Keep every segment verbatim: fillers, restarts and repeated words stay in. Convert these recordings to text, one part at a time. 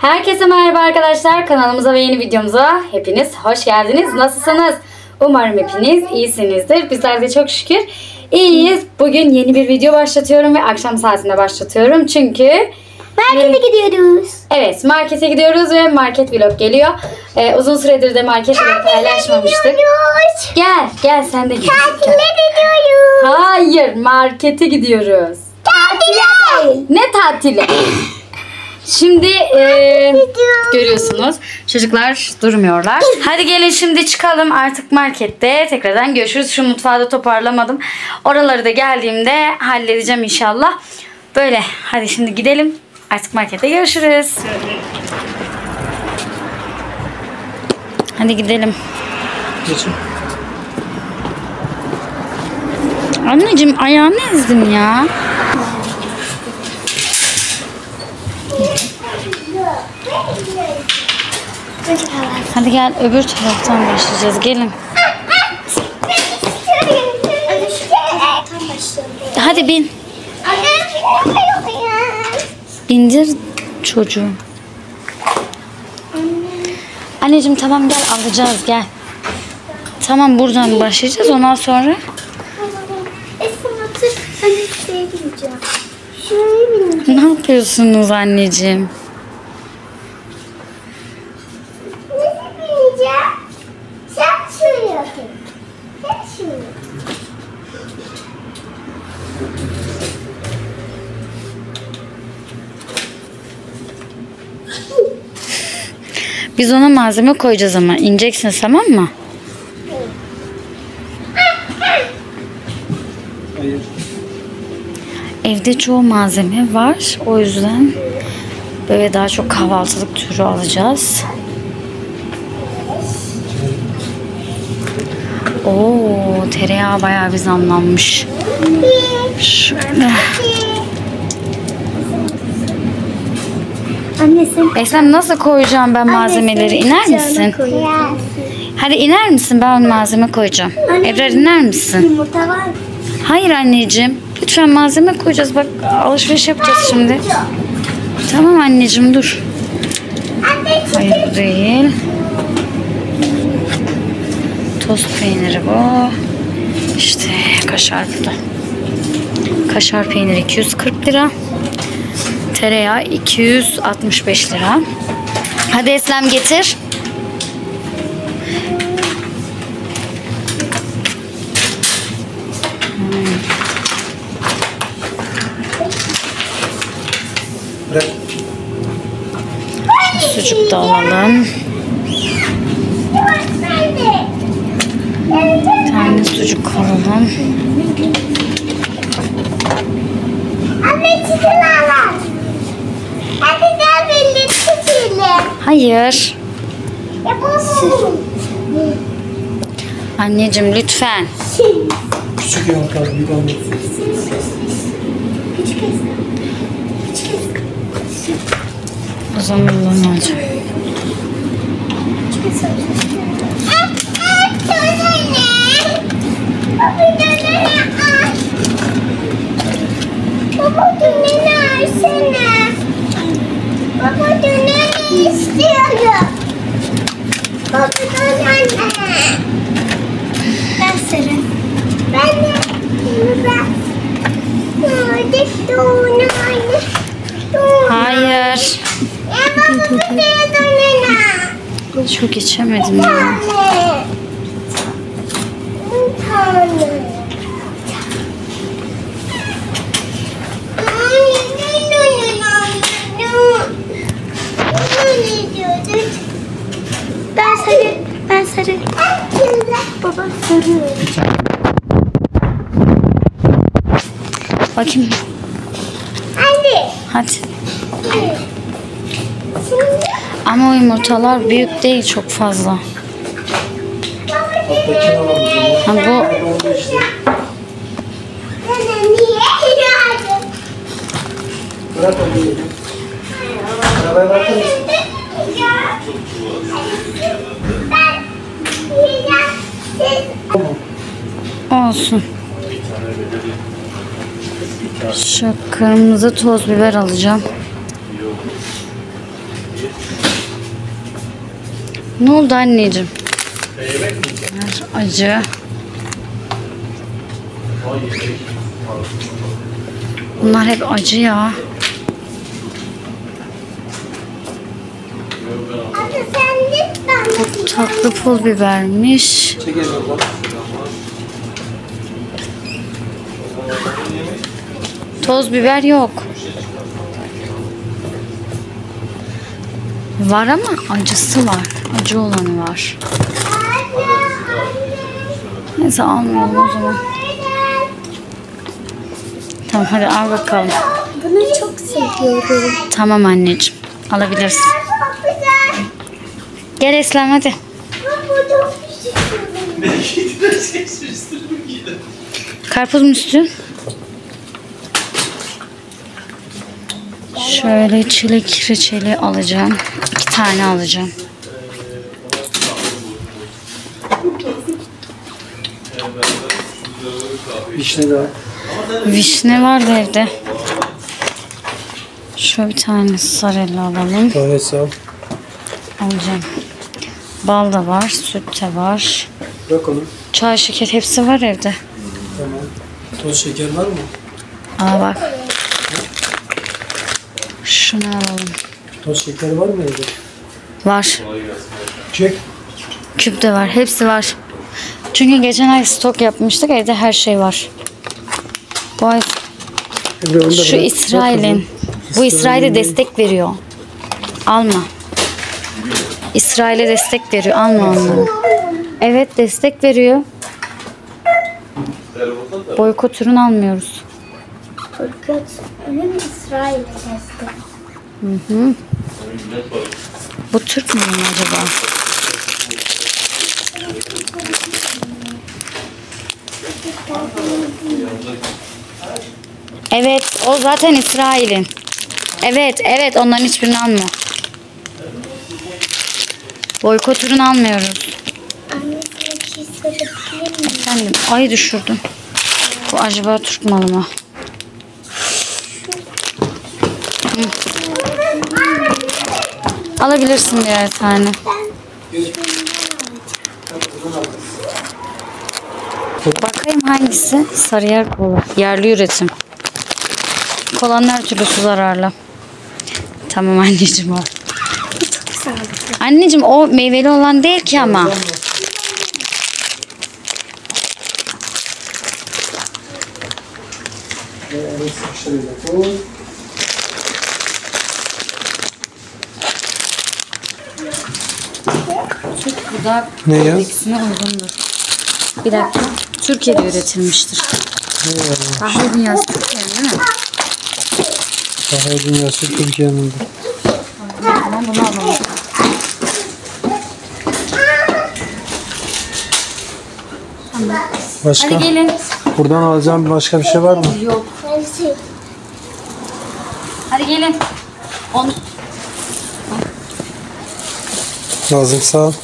Herkese merhaba arkadaşlar. Kanalımıza ve yeni videomuza hepiniz hoş geldiniz. Nasılsınız? Umarım hepiniz iyisinizdir. Bizler de çok şükür iyiyiz. Bugün yeni bir video başlatıyorum ve akşam saatinde başlatıyorum. Çünkü markete gidiyoruz. Evet, markete gidiyoruz ve market vlog geliyor. Ee, uzun süredir de market vlog paylaşmamıştık. Gel, gel sen de gel. Tatile gidiyoruz. Hayır, markete gidiyoruz. Tatile. Ne tatili? Şimdi e, görüyorsunuz çocuklar durmuyorlar. Hadi gelin şimdi çıkalım artık markette. Tekrardan görüşürüz. Şu mutfağı da toparlamadım. Oraları da geldiğimde halledeceğim inşallah. Böyle hadi şimdi gidelim. Artık markette görüşürüz. Hadi gidelim. Geçin. Anneciğim ayağını ezdin ya. Hadi gel öbür taraftan başlayacağız. Gelin. Hadi bin. Bindir çocuğu. Anneciğim tamam gel alacağız gel. Tamam buradan başlayacağız ondan sonra. Ne yapıyorsunuz anneciğim? Biz ona malzeme koyacağız ama ineceksin tamam mı? Hayır. Evde çoğu malzeme var. O yüzden böyle daha çok kahvaltılık türü alacağız. Oo, tereyağı bayağı bir zamlanmış. Şöyle. Anne sen Eslem nasıl koyacağım ben malzemeleri? İner misin? Hadi iner misin? Ben malzeme koyacağım. Ebrar iner misin? Yumurta var. Hayır anneciğim. Lütfen malzeme koyacağız. Bak alışveriş yapacağız şimdi. Tamam anneciğim dur. Hayır bu değil. Tost peyniri bu. İşte kaşar bu da. Kaşar peyniri iki yüz kırk lira. Tereyağı iki yüz altmış beş lira. Hadi Eslem getir. Bırak. Sucuk da alalım. Bir tane sucuk alalım. Anne çikolata var. Hadi gel birlikte çiğneyelim. Hayır. Yapalım. Anneciğim lütfen. Küçük yumurta büyük olmuş. O zaman bunu alacağım. Baba döneni açsana. Baba döneni istiyorum. Baba döneni. Ben senin. Ben de. Ben. Hadi döneni. Hayır. E baba bir de döneni. Çok içemedim ya. Bir tane. Ben sarı, ben sarı. Baba sarı. Bakayım. Anne. Hadi. Şimdi Ama o yumurtalar büyük değil çok fazla. Ha, bu Bırak onu. Arabaya bakar mısın? olsun. Şu kırmızı toz biber alacağım. Ne oldu anneciğim? Acı. Bunlar hep acı ya. Bu tatlı pul bibermiş. Çekelim abla. Toz biber yok. Var ama acısı var. Acı olanı var. Neyse almayalım o zaman. Tamam hadi al bakalım. Bunu çok seviyorum. Tamam anneciğim. Alabilirsin. Çok güzel. Gel Eslem hadi. Bu çok güzel. Karpuz mu istiyorsun? Şöyle çilek reçeli alacağım. İki tane alacağım. Vişne daha. Vişne var da evde. Şöyle bir tane sarella alalım. Tanesi al. Alacağım. Bal da var, süt de var. Bırak onu. Çay, şeker hepsi var evde. Tamam. Toz şeker var mı? Aa bak. Şunu alalım. Toz şeker var mı evde? Var. Çek. Küp de var. Hepsi var. Çünkü geçen ay stok yapmıştık. Evde her şey var. Bu ay Emre, onu da şu bırak. İsrail'in. Bırak Bu kızım. İsrail'e destek veriyor. Alma. İsrail'e destek veriyor. Alma onu. Evet destek veriyor. Boykot ürün almıyoruz. Fakat önüm İsrail testi. Hı hı. Bu Türk mü acaba? Evet, o zaten İsrail'in. Evet, evet onların hiçbirini alma. Boykot ürün almıyoruz. Annesine bir şey sorabilir miyim? Efendim, ay düşürdüm. Bu acaba Türk malı mı? Hı. Alabilirsin birer tane. Bakayım hangisi? Sarıyer kola. Yerli üretim. Kolanın her türlüsü zararlı. Tamam anneciğim o. Anneciğim o meyveli olan değil ki ama. Türk gıda Ne ya? kodeksine uygundur. Bir dakika. Türkiye'de üretilmiştir. Kahve dünyası Türkiye'nin değil mi? Kahve dünyası Türkiye'nin. Tamam bunu alalım. Başka? Hadi gelin. Buradan alacağım başka bir şey var mı? Yok. Hadi. Hadi gelin. On. Lazımsa al.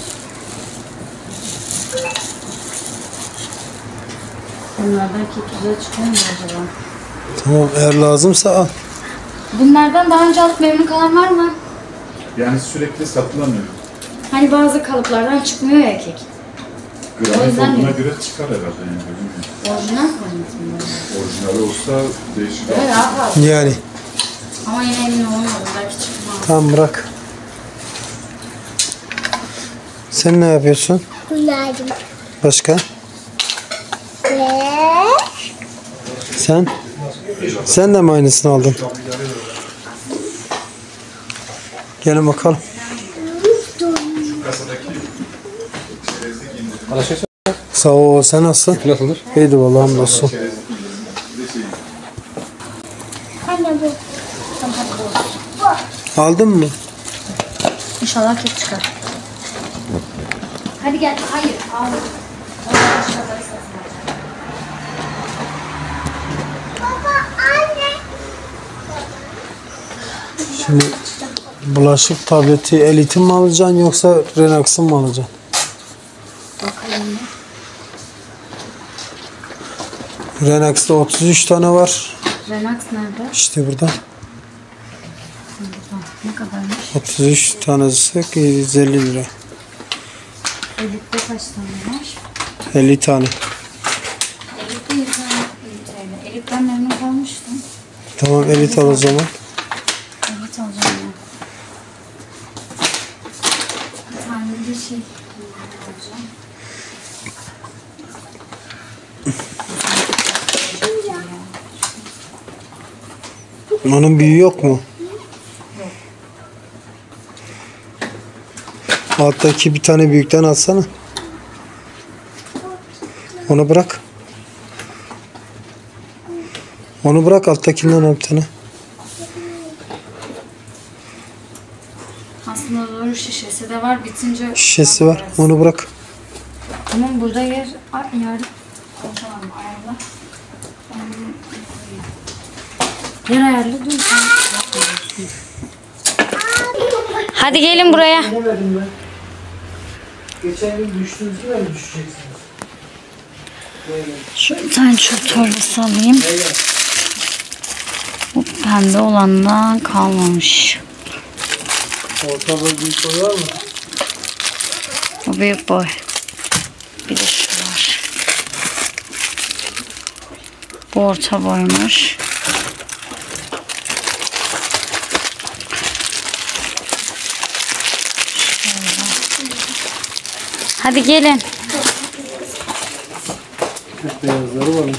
Bunlardan kek güzel çıkıyor mu acaba? Tamam, eğer lazımsa al. Bunlardan daha önce alıp memnun kalan var mı? Yani sürekli satılamıyor. Hani bazı kalıplardan çıkmıyor ya kek. O Granit yüzden olduğuna mi? göre çıkar herhalde yani. Bilmiyorum. Orijinal koymuş. Orijinali olsa değişik. Evet daha fazla. Yani. Ama yine emin olamadım. Belki çıkmaz. Tamam, bırak. Sen ne yapıyorsun? Günaydın. Başka? Ve Sen? Sen de mi aynısını aldın? Gelin bakalım. Sağ ol. Sen nasılsın? Nasıldır? İyiydi vallahi, hamdolsun. anne bu. Aldın mı? İnşallah kek çıkar. Hadi gel. Hayır. Al. Baba anne. Şimdi bulaşık tableti Elite'i mi alacaksın yoksa Renax'ı mı alacaksın? Bakalım. Renax'ta otuz üç tane var. Renax nerede? İşte burada. Burada. Ne kadarmış? otuz üç tanesi yüz elli lira. Elif'te kaç tane var? elli tane. Elif'te yüz tane. Elif'ten memnun kalmıştım. Tamam elit al o zaman. Elif alacağım ben. Bir tane de şey alacağım. Onun büyüğü yok mu? Alttaki bir tane büyükten alsana. Onu bırak. Onu bırak, alttakinden al bir tane. Aslında doğru şişesi de var. Bitince Şişesi var. Onu bırak. Tamam burada yer Ay, yer tamam ayarla. Yer ayarla dur. Hadi gelin buraya. Demedim ben. Geçen gün düştüğünüz gibi mi düşeceksiniz? Şu bir tane çöp torbası alayım. Bu pembe olandan kalmamış. Orta boy büyük boy var mı? Bu büyük boy. Bir de şu var. Bu orta boymuş. Hadi gelin. Beyazları varmış.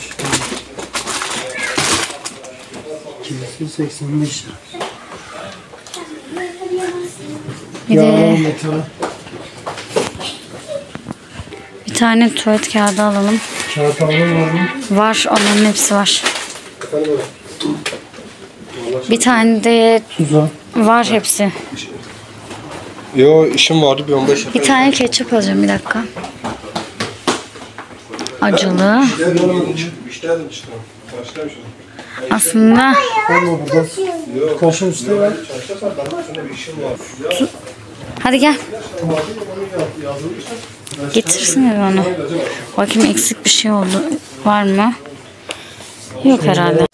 Kilosu seksen beş lira. Bir de Yağlı bir tane. bir tane tuvalet kağıdı alalım. Kağıt alın var mı? Var, onların hepsi var. Bir tane de Tuzak. var hepsi. Yo işim vardı bir on beş dakika. Bir tane ketçap alacağım bir dakika. Acılı. Müşteriden çıkalım. Karşıdan şu. Aslında Olma burada. Kaşın üstte var. Çalışırsan benim üstünde bir işim var. hadi gel. Getirsene bana. Bakayım eksik bir şey oldu. Var mı? Yok herhalde.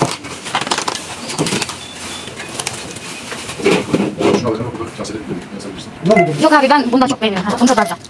Şunu alacağım. Kasede bir yazabilirsin. Yok abi ben bundan çok beğeniyorum. Bunu çok güzel.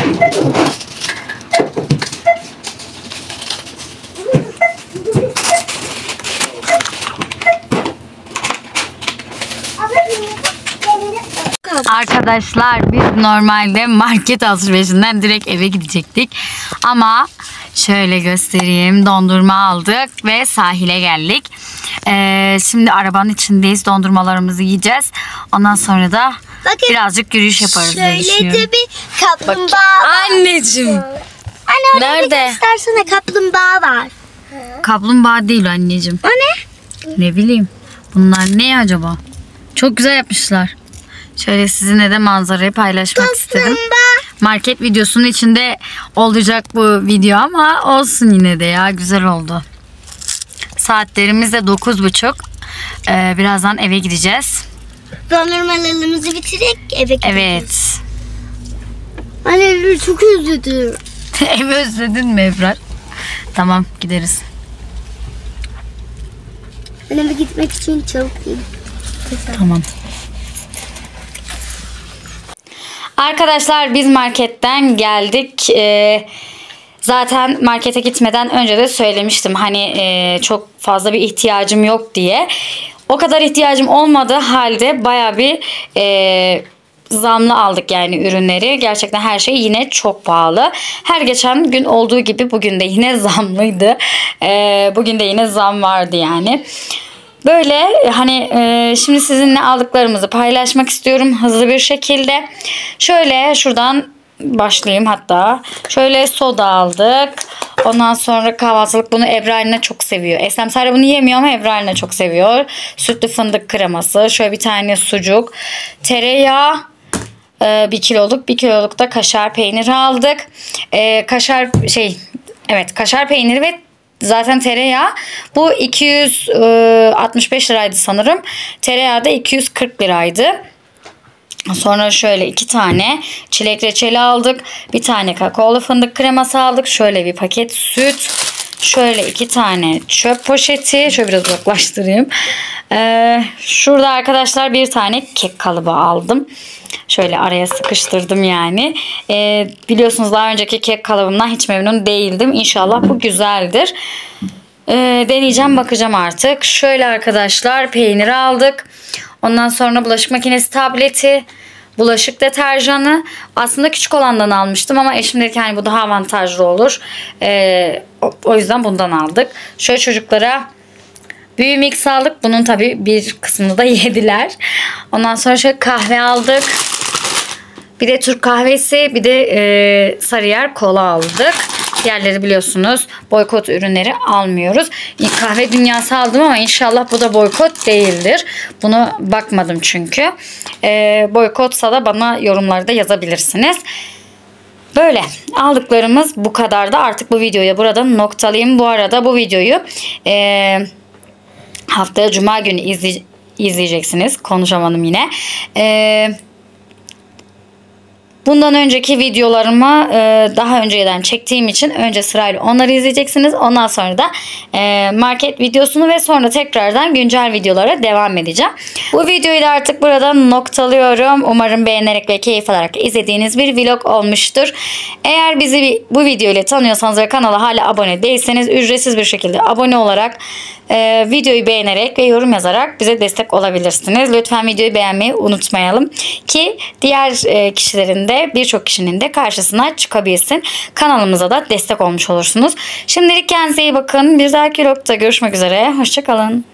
Arkadaşlar biz normalde market alışverişinden direkt eve gidecektik. Ama şöyle göstereyim. Dondurma aldık ve sahile geldik. Ee, şimdi arabanın içindeyiz. Dondurmalarımızı yiyeceğiz. Ondan sonra da Bakın, birazcık yürüyüş yaparız diye şöyle düşünüyorum. de bir kaplumbağa var. Anneciğim. Anne orada Nerede? göstersene, kaplumbağa var. Kaplumbağa değil anneciğim. O ne? Ne bileyim. Bunlar ne acaba? Çok güzel yapmışlar. Şöyle sizinle de manzarayı paylaşmak istedim. Kaplumbağa. Market videosunun içinde olacak bu video ama olsun yine de ya. Güzel oldu. Saatlerimiz de dokuz buçuk. Ee, birazdan eve gideceğiz. Dondurmalarımızı bitirerek eve gideceğiz. Evet. Anne çok özledim. Evi özledin mi Ebrar? Tamam gideriz. Ben eve gitmek için çok iyi. Tamam. Arkadaşlar biz marketten geldik. Ee, zaten markete gitmeden önce de söylemiştim. Hani e, çok fazla bir ihtiyacım yok diye. O kadar ihtiyacım olmadığı halde baya bir e, zamlı aldık yani ürünleri. Gerçekten her şey yine çok pahalı. Her geçen gün olduğu gibi bugün de yine zamlıydı. Ee, bugün de yine zam vardı yani. Böyle hani e, şimdi sizinle aldıklarımızı paylaşmak istiyorum hızlı bir şekilde. Şöyle şuradan başlayayım hatta. Şöyle soda aldık. Ondan sonra kahvaltılık, bunu Ebra Aline çok seviyor. Eslem sadece bunu yemiyor ama Ebra Aline çok seviyor. Sütlü fındık kreması. Şöyle bir tane sucuk. Tereyağı. E, bir kiloluk. Bir kiloluk da kaşar peyniri aldık. E, kaşar şey evet kaşar peyniri ve zaten tereyağı bu iki yüz altmış beş liraydı sanırım. Tereyağı da iki yüz kırk liraydı. Sonra şöyle iki tane çilek reçeli aldık. Bir tane kakaolu fındık kreması aldık. Şöyle bir paket süt. Şöyle iki tane çöp poşeti. Şöyle biraz uzaklaştırayım. Ee, şurada arkadaşlar bir tane kek kalıbı aldım. Şöyle araya sıkıştırdım yani. Ee, biliyorsunuz daha önceki kek kalıbımdan hiç memnun değildim. İnşallah bu güzeldir. Ee, deneyeceğim, bakacağım artık. Şöyle arkadaşlar peynir aldık. Ondan sonra bulaşık makinesi tableti. Bulaşık deterjanı. Aslında küçük olandan almıştım ama eşim dedi ki hani bu daha avantajlı olur. Ee, o, o yüzden bundan aldık. Şöyle çocuklara büyü mix aldık. Bunun tabii bir kısmını da yediler. Ondan sonra şöyle kahve aldık. Bir de Türk kahvesi, bir de e, Sarıyer kola aldık. Diğerleri biliyorsunuz boykot ürünleri almıyoruz. Kahve dünyası aldım ama inşallah bu da boykot değildir. Bunu bakmadım çünkü. E, boykotsa da bana yorumlarda yazabilirsiniz. Böyle aldıklarımız bu kadar da artık bu videoyu burada noktalayayım. Bu arada bu videoyu e, haftaya Cuma günü izley izleyeceksiniz. Konuşamadım yine. Eee Bundan önceki videolarımı e, daha önceden çektiğim için önce sırayla onları izleyeceksiniz. Ondan sonra da e, market videosunu ve sonra tekrardan güncel videolara devam edeceğim. Bu videoyu da artık burada noktalıyorum. Umarım beğenerek ve keyif alarak izlediğiniz bir vlog olmuştur. Eğer bizi bu video ile tanıyorsanız ve kanala hala abone değilseniz ücretsiz bir şekilde abone olarak e, videoyu beğenerek ve yorum yazarak bize destek olabilirsiniz. Lütfen videoyu beğenmeyi unutmayalım ki diğer e, kişilerin de birçok kişinin de karşısına çıkabilsin. Kanalımıza da destek olmuş olursunuz. Şimdilik kendinize iyi bakın. Bir dahaki vlogda görüşmek üzere. Hoşça kalın.